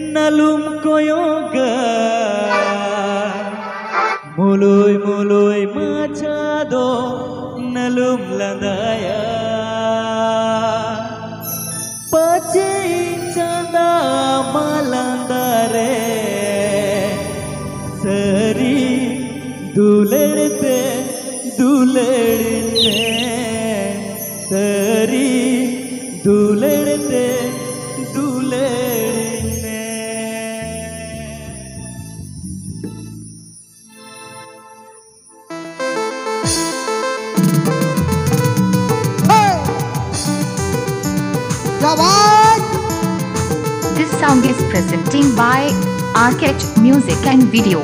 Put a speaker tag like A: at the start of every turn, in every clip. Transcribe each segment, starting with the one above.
A: nalum koyoga Muluy muluy machado nalum landaya Pace chanda malandare Sari duledte duledne Sari duledte duledne
B: This song is presenting by Arcade Music and Video.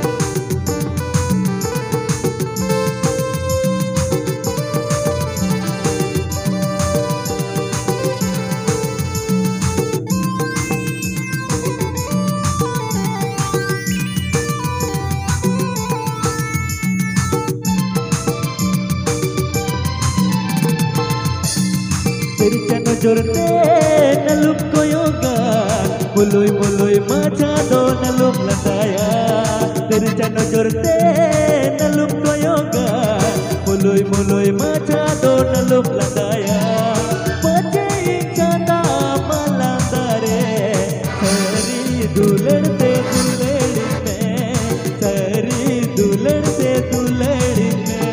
A: तेरी नजर ते नलुम कोयोगा मुलुय मुलुय मचादो नलुम landaya तेरी नजर ते नलुम कोयोगा मुलुय मुलुय मचादो नलुम landaya pace chanda malandare sari duledte duledne sari duledte duledne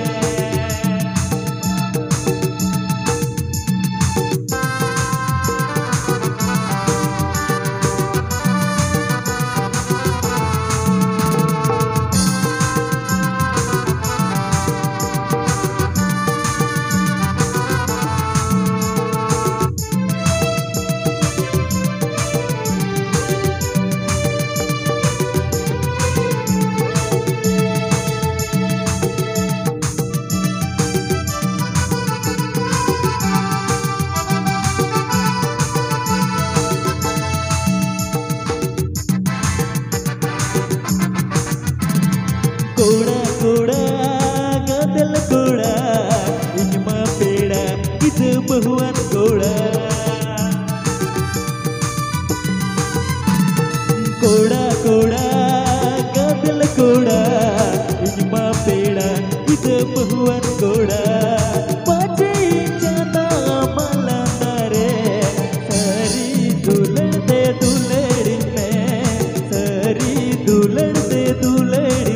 A: Koda koda gadal koda inma peda itu bahuan koda koda koda gadal koda inma peda itu bahuan koda pace chanda malandare sari duledte duledne sari duledte duledne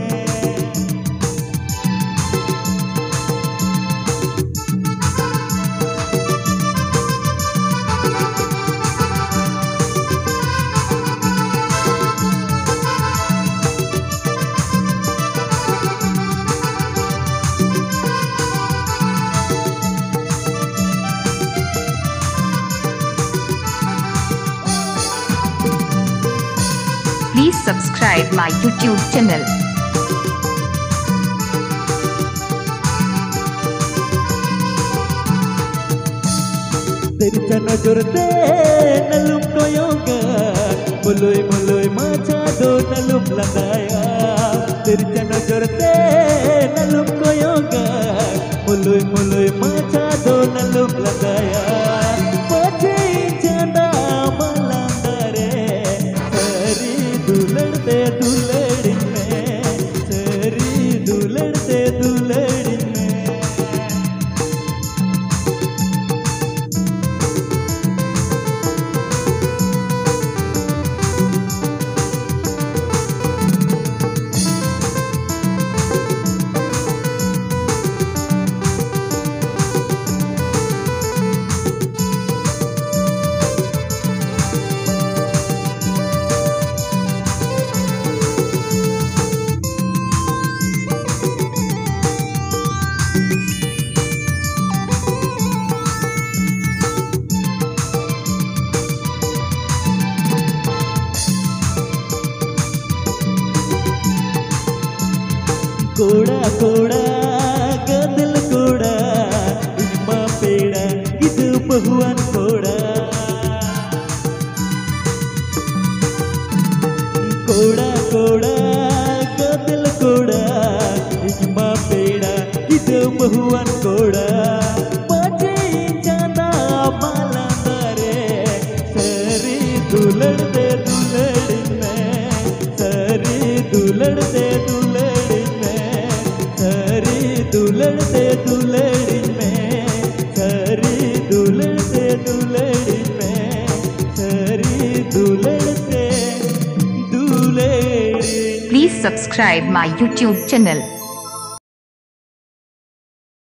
B: Please subscribe my YouTube channel.
A: तेरी नजर ते नलुम कोयोगा मुलुय मुलुय मचादो नलुम landaya तेरी नजर ते नलुम कोयोगा मुलुय मुलुय मचादो नलुम landaya pace chanda malandare sari duledte duledne sari duledte duledne कोड़ा कोड़ा गदल कोड़ा इनमा पेड़ा इदु बहुआन कोड़ा कोड़ा कोड़ा गदल कोड़ा इनमा पेड़ा इदु बहुआन कोड़ा pace chanda malandare sari duledte duledne
B: Please subscribe my YouTube channel.